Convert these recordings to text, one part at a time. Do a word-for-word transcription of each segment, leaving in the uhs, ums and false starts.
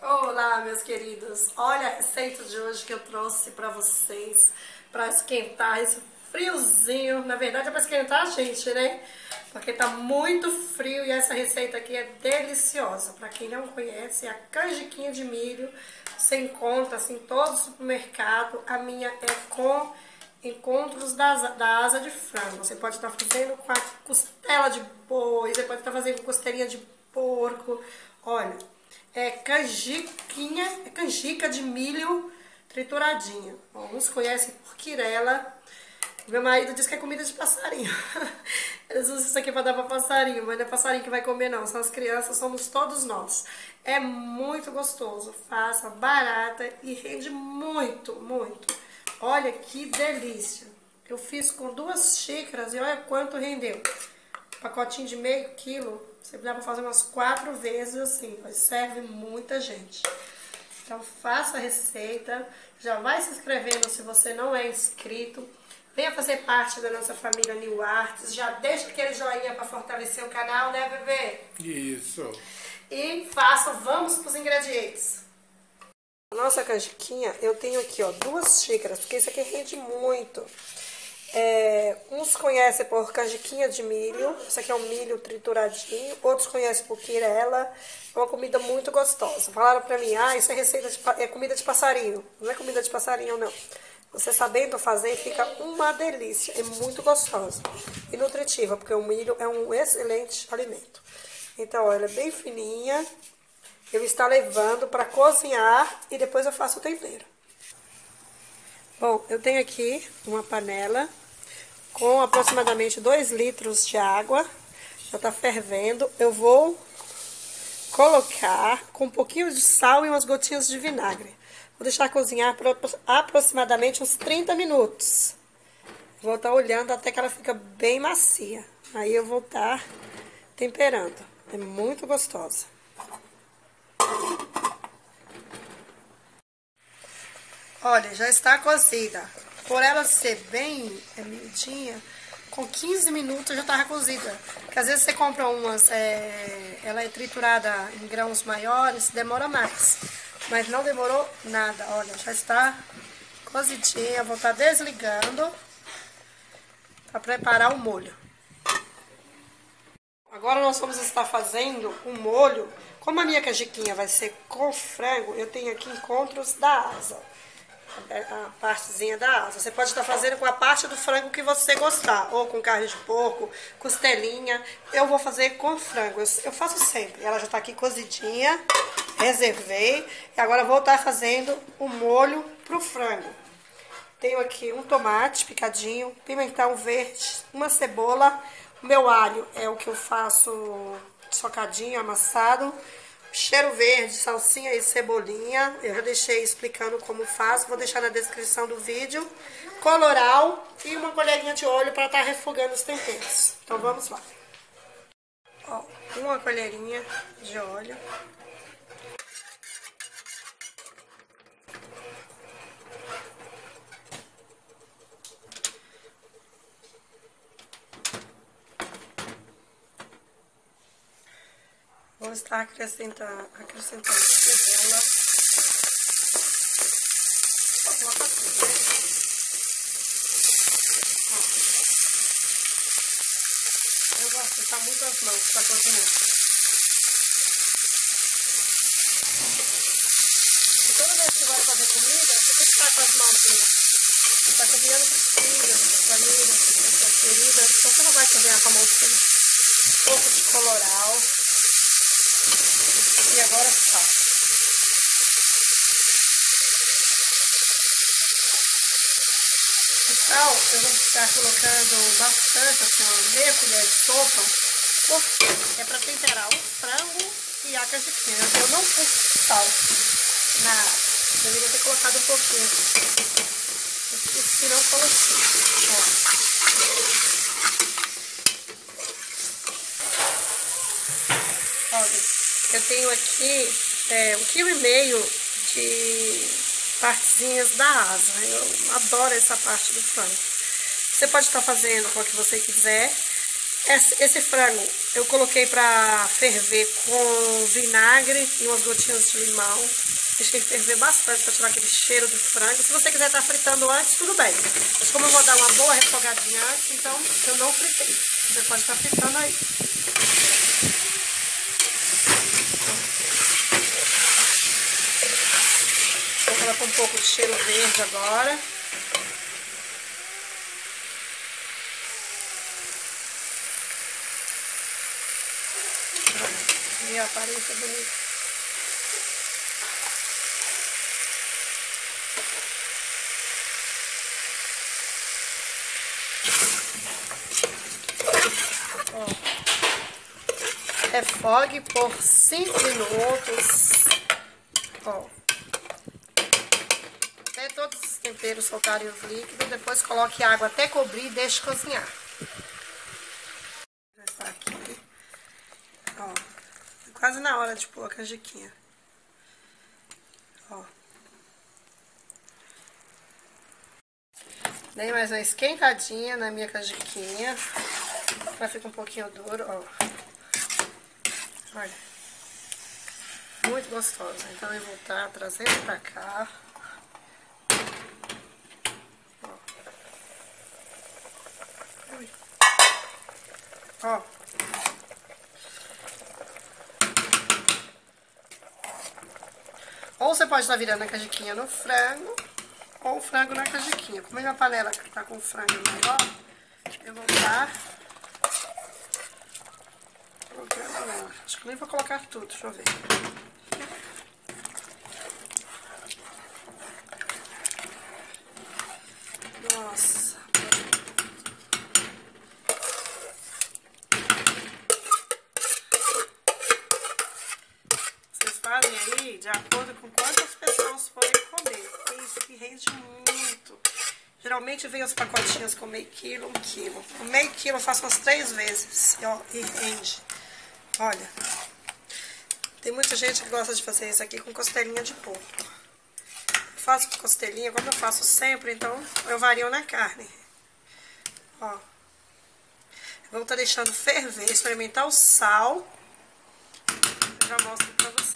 Olá, meus queridos. Olha a receita de hoje que eu trouxe pra vocês, pra esquentar esse friozinho. Na verdade é pra esquentar a gente, né? Porque tá muito frio e essa receita aqui é deliciosa. Pra quem não conhece, é a canjiquinha de milho. Você encontra assim em todo o supermercado. A minha é com encontros da asa, da asa de frango. Você pode estar fazendo com a costela de boi, você pode estar fazendo com costelinha de porco. Olha, é canjiquinha, é canjica de milho trituradinha. Alguns conhecem por quirela. Meu marido diz que é comida de passarinho. Eles usam isso aqui para dar para passarinho, mas não é passarinho que vai comer não. São as crianças, somos todos nós. É muito gostoso, fácil, barata e rende muito, muito. Olha que delícia. Eu fiz com duas xícaras e olha quanto rendeu. Pacotinho de meio quilo. Você dá para fazer umas quatro vezes assim, mas serve muita gente. Então faça a receita, já vai se inscrevendo se você não é inscrito. Venha fazer parte da nossa família New Arts, já deixa aquele joinha para fortalecer o canal, né, bebê? Isso. E faça, vamos para os ingredientes. Nossa canjiquinha, eu tenho aqui, ó, duas xícaras, porque isso aqui rende muito. É, uns conhecem por canjiquinha de milho, isso aqui é um milho trituradinho, outros conhecem por quirela, é uma comida muito gostosa. Falaram pra mim, ah, isso é receita de, é comida de passarinho. Não é comida de passarinho, não. Você sabendo fazer, fica uma delícia, é muito gostosa e nutritiva, porque o milho é um excelente alimento. Então, olha, é bem fininha, eu estou levando para cozinhar e depois eu faço o tempero. Bom, eu tenho aqui uma panela com aproximadamente dois litros de água, já tá fervendo. Eu vou colocar com um pouquinho de sal e umas gotinhas de vinagre. Vou deixar cozinhar por aproximadamente uns trinta minutos. Vou estar olhando até que ela fica bem macia. Aí eu vou estar temperando. É muito gostosa. Olha, já está cozida. Por ela ser bem é, miudinha, com quinze minutos já estava cozida. Porque às vezes você compra umas, é, ela é triturada em grãos maiores, demora mais. Mas não demorou nada. Olha, já está cozidinha. Vou estar desligando para preparar o molho. Agora nós vamos estar fazendo um molho. Como a minha canjiquinha vai ser com frango, eu tenho aqui encontros da asa. A partezinha da asa. Você pode estar fazendo com a parte do frango que você gostar, ou com carne de porco, costelinha. Eu vou fazer com frango, eu, eu faço sempre. Ela já está aqui cozidinha, reservei. E agora vou estar fazendo o molho pro frango. Tenho aqui um tomate picadinho, pimentão verde, uma cebola. O meu alho é o que eu faço socadinho, amassado. Cheiro verde, salsinha e cebolinha. Eu já deixei explicando como faço. Vou deixar na descrição do vídeo. Coloral e uma colherinha de óleo para estar refogando os temperos. Então vamos lá. Ó, uma colherinha de óleo. Vou estar acrescentando, acrescentando cebola. Coloca tudo, né? Eu gosto de usar muito as mãos para cozinhar. E toda vez que vai fazer comida, você tem que estar com as mãozinhas. Você está cozinhando com os filhos, com a família, com as queridas. Então você não vai cozinhar com a mãozinha. Um pouco de coloral. E agora sal. O sal eu vou estar colocando bastante, assim, uma meia colher de sopa, porque é para temperar o frango e a canjiquinha. Eu não pus sal na água. Eu deveria ter colocado um pouquinho. Se não coloquei. Ó. Olha. Eu tenho aqui é, um quilo e meio de partezinhas da asa. Eu adoro essa parte do frango. Você pode estar fazendo com o que você quiser. Esse, esse frango eu coloquei pra ferver com vinagre e umas gotinhas de limão. Deixei ferver bastante pra tirar aquele cheiro do frango. Se você quiser estar fritando antes, tudo bem. Mas como eu vou dar uma boa refogadinha antes, então eu não fritei. Você pode estar fritando aí. Vou colocar um pouco de cheiro verde agora. E a aparência bonita. Ó. Refogue por cinco minutos. Ó. Até todos os temperos soltarem os líquidos. Depois coloque água até cobrir e deixe cozinhar. Já está aqui. Ó. Quase na hora de pôr a canjiquinha. Ó. Dei mais uma esquentadinha na minha canjiquinha. Ela fica um pouquinho duro, ó. Olha. Muito gostosa. Então eu vou estar trazendo pra cá. Ó. Ui. Ó. Ou você pode estar virando a canjiquinha no frango, ou o frango na canjiquinha. Como a minha panela tá com o frango maior, eu vou estar colocando nela. Acho que nem vou colocar tudo, deixa eu ver. Nossa. Fazem aí de acordo com quantas pessoas forem comer, porque isso aqui rende muito. Geralmente vem os pacotinhos com meio quilo, um quilo. Com meio quilo eu faço umas três vezes, ó, e rende. Olha, tem muita gente que gosta de fazer isso aqui com costelinha de porco. Eu faço com costelinha, como eu faço sempre, então eu vario na carne. Ó, vou estar deixando ferver, experimentar o sal. Eu já mostro pra vocês.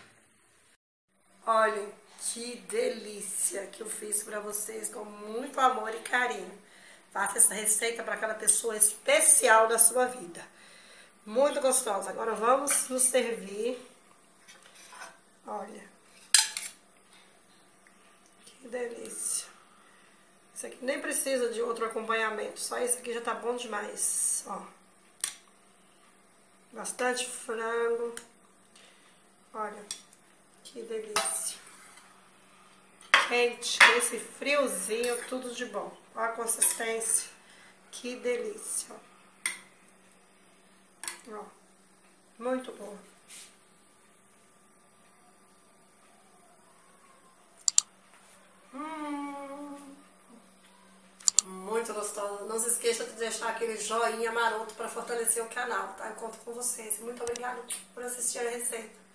Olhem que delícia que eu fiz pra vocês com muito amor e carinho. Faça essa receita para aquela pessoa especial da sua vida. Muito gostosa. Agora vamos nos servir. Olha. Que delícia. Isso aqui nem precisa de outro acompanhamento. Só isso aqui já tá bom demais. Ó. Bastante frango. Olha. Que delícia. Quente, esse friozinho, tudo de bom. Olha a consistência. Que delícia. Ó. Muito bom. Hum. Muito gostosa. Não se esqueça de deixar aquele joinha maroto para fortalecer o canal, tá? Eu conto com vocês. Muito obrigada por assistir a receita.